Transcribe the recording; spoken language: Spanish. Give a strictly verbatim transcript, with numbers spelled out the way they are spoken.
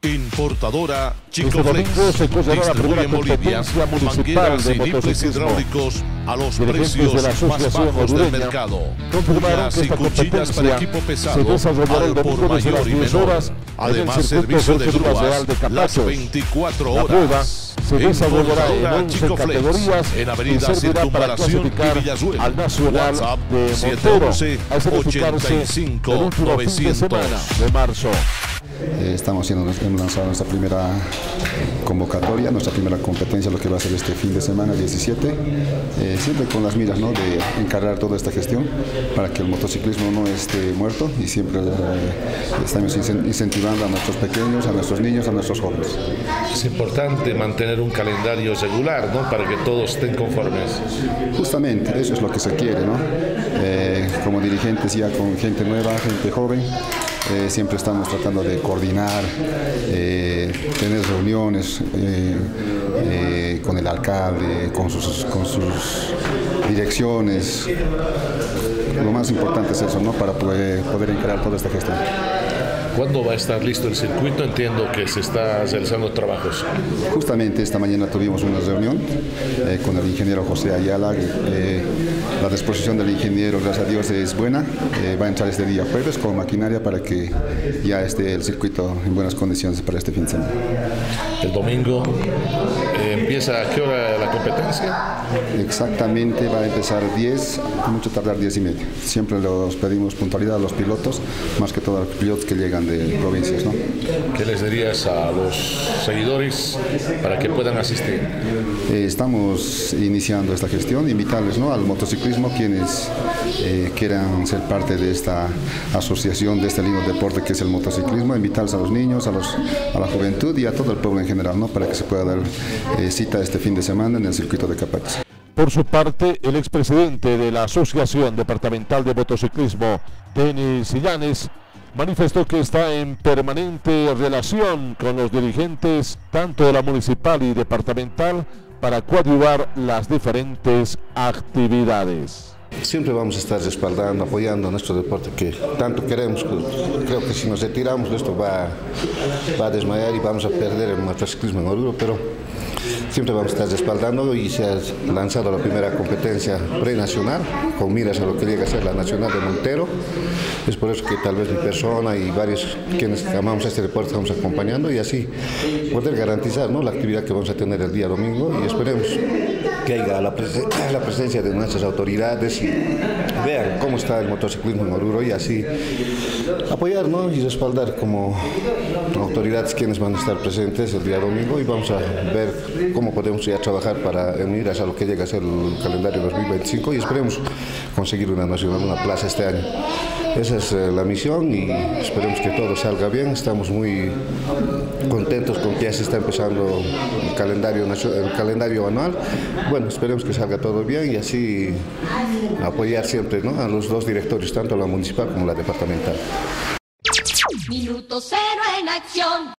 Importadora Este Chicoflex. domingo se correrá la primera Distribuye Molivias, competencia municipal mangueras de y rifles motociclismo. hidráulicos a los Dirigentes precios de la más Asociación bajos del Hondureña mercado. confirmaron Uñas que y esta cuchillas para competencia equipo se pesado, desarrollará el al por domingo desde las mayor y diez menor. horas en el Además, circuito servicio de Sergio Real grúas de las Capachos. veinticuatro La prueba horas. se desarrollará en Importadora once Chicoflex, categorías en y Avenida servirá para Circunvalación y clasificar Villazuela. al Nacional WhatsApp de siete Montero once, al certificarse ochenta y cinco, el último fin de novecientos. semana de marzo. Eh, estamos haciendo, hemos lanzado nuestra primera convocatoria, nuestra primera competencia, lo que va a ser este fin de semana diecisiete, eh, siempre con las miras, ¿no?, de encargar toda esta gestión para que el motociclismo no esté muerto, y siempre eh, estamos incentivando a nuestros pequeños, a nuestros niños, a nuestros jóvenes. Es importante mantener un calendario regular, ¿no?, para que todos estén conformes. Justamente, eso es lo que se quiere, ¿no? Eh, como dirigentes ya con gente nueva, gente joven, Eh, siempre estamos tratando de coordinar, eh, tener reuniones eh, eh, con el alcalde, con sus, con sus direcciones. Lo más importante es eso, ¿no?, para poder, poder encarar toda esta gestión. ¿Cuándo va a estar listo el circuito? Entiendo que se está realizando trabajos. Justamente esta mañana tuvimos una reunión eh, con el ingeniero José Ayala. Eh, la disposición del ingeniero, gracias a Dios, es buena. Eh, va a entrar este día jueves con maquinaria para que ya esté el circuito en buenas condiciones para este fin de semana. El domingo eh, empieza, ¿a qué hora la competencia? Exactamente, va a empezar diez, mucho tardar diez y media. Siempre los pedimos puntualidad a los pilotos, más que todo a los pilotos que llegan de provincias, ¿no? ¿Qué les dirías a los seguidores para que puedan asistir? Eh, estamos iniciando esta gestión, invitarles, ¿no?, al motociclismo, quienes eh, quieran ser parte de esta asociación, de este lindo deporte que es el motociclismo, invitarles a los niños, a, los, a la juventud y a todo el pueblo en general, ¿no?, para que se pueda dar eh, cita este fin de semana en el circuito de Capachos. Por su parte, el expresidente de la Asociación Departamental de Motociclismo, Denis Sillanes, manifestó que está en permanente relación con los dirigentes tanto de la municipal y departamental para coadyuvar las diferentes actividades. Siempre vamos a estar respaldando, apoyando a nuestro deporte que tanto queremos. Creo que si nos retiramos esto va, va a desmayar y vamos a perder el motociclismo en Oruro, pero siempre vamos a estar respaldando, y se ha lanzado la primera competencia prenacional con miras a lo que llega a ser la nacional de Montero. Es por eso que tal vez mi persona y varios quienes amamos este deporte estamos acompañando, y así poder garantizar, ¿no?, la actividad que vamos a tener el día domingo, y esperemos que haya la, presen la presencia de nuestras autoridades y vean cómo está el motociclismo en Oruro, y así apoyar, ¿no?, y respaldar como autoridades quienes van a estar presentes el día domingo, y vamos a ver cómo podemos ya trabajar para unir a lo que llega a ser el calendario dos mil veinticinco, y esperemos conseguir una nacional, una plaza este año. Esa es eh, la misión, y esperemos que todo salga bien. Estamos muy contentos con que ya se está empezando el calendario, el calendario anual. Bueno, esperemos que salga todo bien, y así apoyar siempre, ¿no?, a los dos directorios, tanto la municipal como la departamental. Minuto cero en acción.